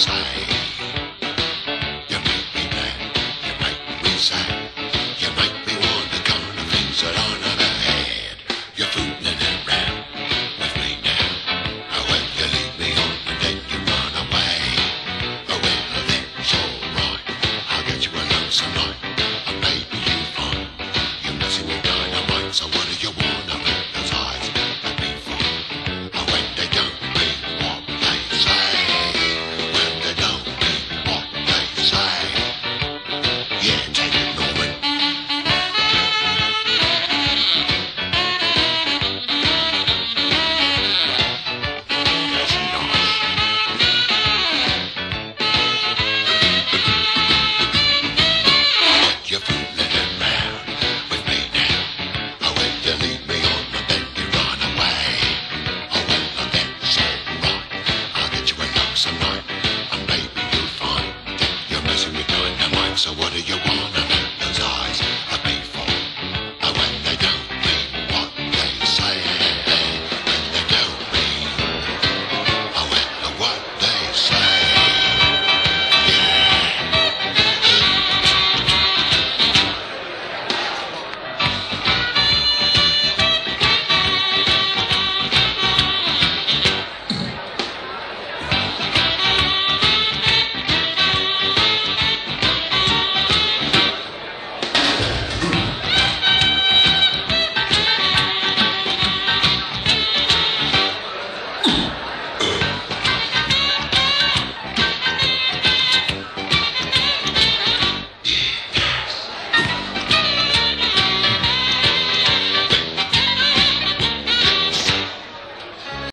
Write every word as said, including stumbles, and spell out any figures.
say. You make me mad, you make me sad. You make me want to come to things that I never had. You're fooling around with me now. Oh, well, you lead me on and then you run away. Oh, well, that's alright. I'll get you a lonesome night. And maybe you find you're messing with dynamite. So what do you want to hypnotize me for? Oh, when they don't mean what they say. When they don't mean what they say. Yeah, take it, Norman. That's nice. You're fooling around with me now. Oh, when you lead me on and then you run away. Oh, well, that's alright. I'll get you a lonesome night.